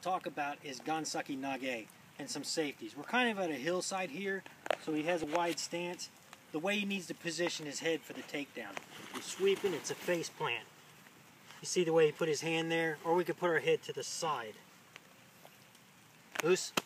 talk about is Gansaki Nage and some safeties. We're kind of at a hillside here, so he has a wide stance. The way he needs to position his head for the takedown. He's sweeping, it's a face plant. You see the way he put his hand there? Or we could put our head to the side. Oos.